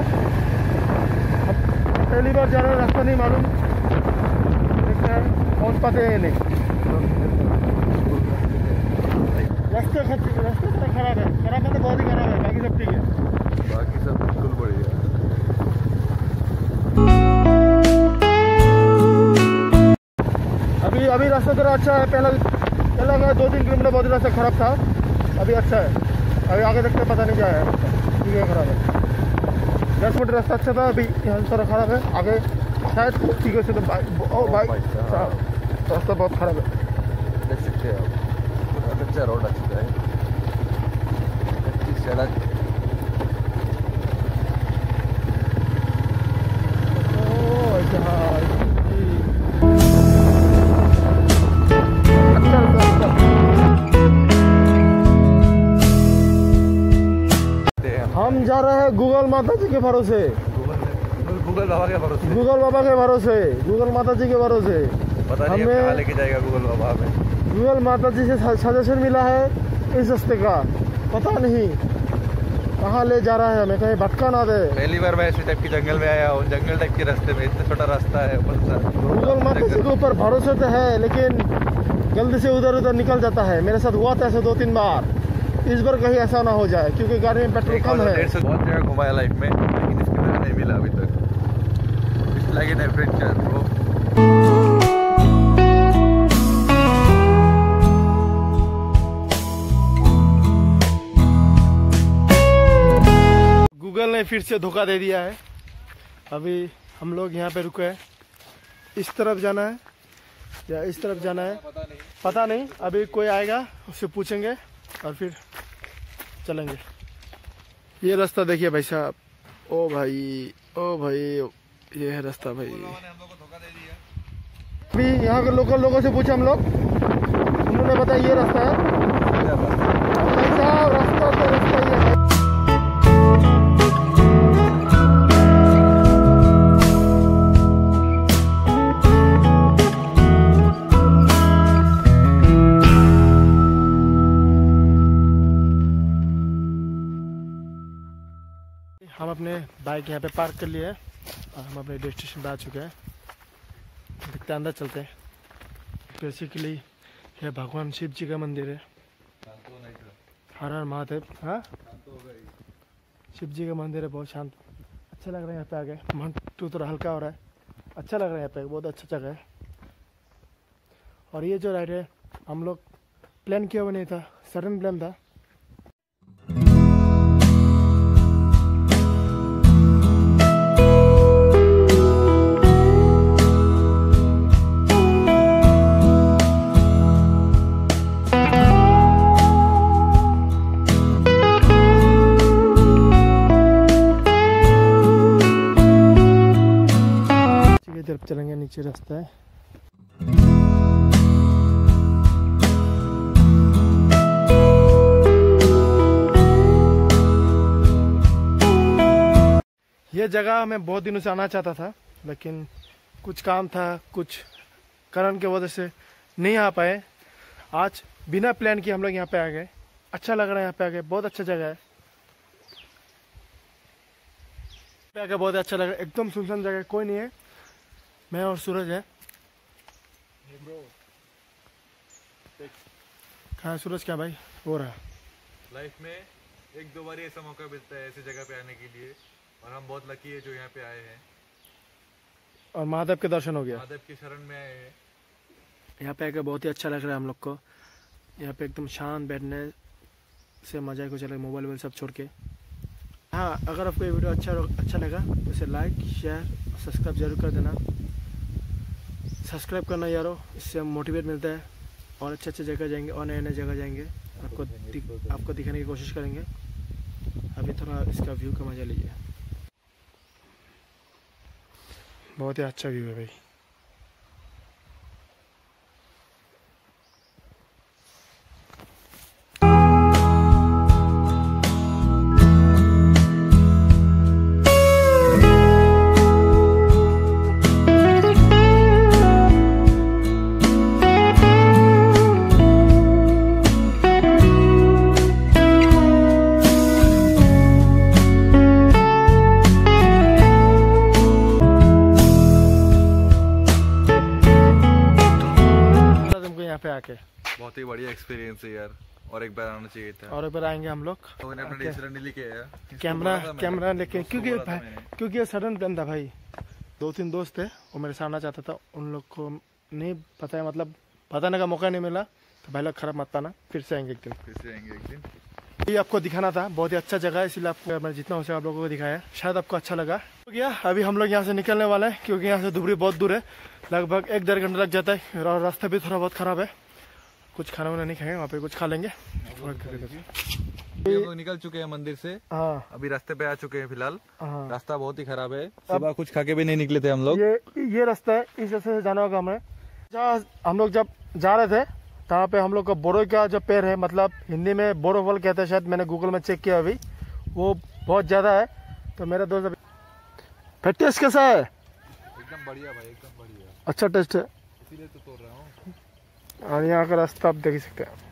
पहली बार जा रहे हैं, रास्ता नहीं मालूम, देखते हैं पहुँच पाते हैं नहीं। रास्ता खराब है, खराब है तो बहुत ही खराब है, बाकी सब ठीक है, बाकी सब बिल्कुल बढ़िया। अभी रास्ता थोड़ा अच्छा है, पहला 2-3 किलोमीटर बहुत ही रास्ता खराब था, अभी अच्छा है। अभी आगे देखते पता नहीं क्या है, ठीक है, खराब है। 10 मिनट रास्ता अच्छा था, अभी यहाँ थोड़ा खराब है, आगे शायद ठीक है। तो बाइक रास्ता बहुत खराब है, देख सकते हैं आप, अच्छा रोड अच्छा है, अच्छी सड़क। हम जा रहे हैं गूगल माता जी के भरोसे, गूगल बाबा के भरोसे, गूगल बाबा के भरोसे, गूगल माता जी के भरोसे। पता नहीं हमें कहाँ लेके जाएगा गूगल बाबा में। गूगल माता जी से सजेशन मिला है इस रास्ते का, पता नहीं कहाँ ले जा रहा है, हमें कहीं भटका ना दे। पहली बार मैं ऐसे टाइप की जंगल में आया हूँ, जंगल टाइप के रास्ते में, इतना छोटा रास्ता है। गूगल माता जी के ऊपर भरोसा तो है, लेकिन जल्दी से उधर उधर निकल जाता है। मेरे साथ हुआ था ऐसे 2-3 बार, इस बार कहीं ऐसा ना हो जाए, क्योंकि गाड़ी में पेट्रोल कम है। बहुत जगह घुमाया लाइफ में, लेकिन इसके तरह नहीं मिला अभी तक। It's like an adventure bro. Google ने फिर से धोखा दे दिया है। अभी हम लोग यहाँ पे रुके हैं, इस तरफ जाना है या इस तरफ जाना है पता नहीं। अभी कोई आएगा, उससे पूछेंगे और फिर चलेंगे। ये रास्ता देखिए भाई साहब, ओ भाई ये है रास्ता भाई। अभी यहाँ के लोकल लोगों से पूछा हम लोग, उन्होंने बताया ये रास्ता है भाई साहब, रास्ता तो रास्ता ही है। हम अपने बाइक यहाँ पे पार्क कर लिए हैं और हम अपने डेस्टिनेशन पे आ चुके हैं। दिखते अंदर चलते हैं। बेसिकली ये भगवान शिव जी का मंदिर है। हर हर महादेव। हाँ, शिव जी का मंदिर है, बहुत शांत, अच्छा लग रहा है यहाँ पे आके। मन थोड़ा हल्का हो रहा है, अच्छा लग रहा है यहाँ पे, बहुत अच्छा जगह है। और ये जो राइड है हम लोग प्लान किया हुआ नहीं था, सडन प्लान था। तरफ चलेंगे, नीचे रास्ता है। ये जगह मैं बहुत दिनों से आना चाहता था, लेकिन कुछ काम था, कुछ कारण की वजह से नहीं आ पाए। आज बिना प्लान किए हम लोग यहाँ पे आ गए। अच्छा लग रहा है यहाँ पे आके, बहुत अच्छा जगह है। यहाँ पे आके बहुत अच्छा लग रहा है, एकदम सुनसान जगह, कोई नहीं है, मैं और सूरज है। कहाँ सूरज? क्या भाई हो रहा है? लाइफ में 1-2 बार ऐसा मौका मिलता है ऐसी जगह पे आने के लिए, और हम बहुत लकी है जो यहाँ पे आए हैं। और महादेव के दर्शन हो गया, महादेव की शरण में आए हैं। यहाँ पे आकर बहुत ही अच्छा लग रहा है हम लोग को। यहाँ पे एकदम शांत बैठने से मजा को चले, मोबाइल वोबाइल सब छोड़ के। हाँ, अगर आपको ये वीडियो अच्छा लगा तो इसे लाइक, शेयर, सब्सक्राइब जरूर कर देना। सब्सक्राइब करना यारो, इससे हम मोटिवेट मिलता है और अच्छे जगह जाएंगे और नए जगह जाएंगे, आपको दिखाने की कोशिश करेंगे। अभी थोड़ा इसका व्यू का मजा लीजिए, बहुत ही अच्छा व्यू है भाई। बढ़िया एक्सपीरियंस है यार, और एक बार आना चाहिए था। और एक बार आएंगे हम लोग। तो मैंने अपना डीएसएलआर नहीं लेके आया, कैमरा लेके, क्योंकि ये सडन प्लान था भाई। 2-3 दोस्त थे, वो मेरे साथ आना चाहता था, उन लोग को नहीं पता है, मतलब बताने का मौका नहीं मिला। तो भाई लोग खराब मत पाना, फिर से आएंगे एक दिन। ये आपको दिखाना था, बहुत ही अच्छा जगह है, इसलिए आपको मैं जितना हो सके आप लोगों को दिखाया, शायद आपको अच्छा लगा। तो क्या अभी हम लोग यहाँ से निकलने वाले हैं, क्योंकि यहाँ से धुबरी बहुत दूर है, लगभग 1-1.5 घंटा लग जाता है, और रास्ता भी थोड़ा बहुत खराब है। कुछ खाना वाना नहीं खाएंगे, वहाँ पे कुछ खा लेंगे। हम लोग निकल चुके हैं मंदिर से। हाँ, अभी रास्ते पे आ चुके हैं फिलहाल। हाँ, रास्ता बहुत ही खराब है, सुबह कुछ खा के भी नहीं निकले थे हम लोग। ये रास्ता है, इस रास्ते से जाना होगा हमें। जहाँ हम लोग जब जा रहे थे, तहाँ पे हम लोग का बोरो का जो पेड़ है, मतलब हिंदी में बोरो फल कहते हैं शायद, मैंने गूगल में चेक किया अभी, वो बहुत ज़्यादा है। तो मेरा दोस्त अभी टेस्ट कैसा है? एकदम बढ़िया भाई, एकदम बढ़िया, अच्छा टेस्ट है, इसीलिए तो तोड़ रहा हूँ। और यहाँ का रास्ता आप देख सकते हैं।